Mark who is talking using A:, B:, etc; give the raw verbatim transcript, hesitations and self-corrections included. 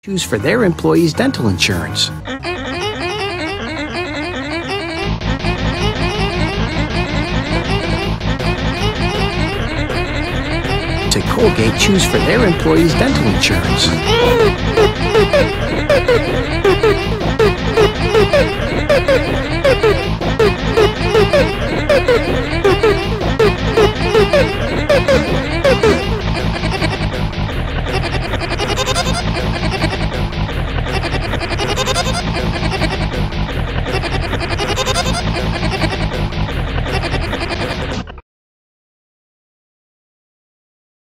A: choose for their employees' dental insurance. To Colgate, choose for their employees' dental insurance.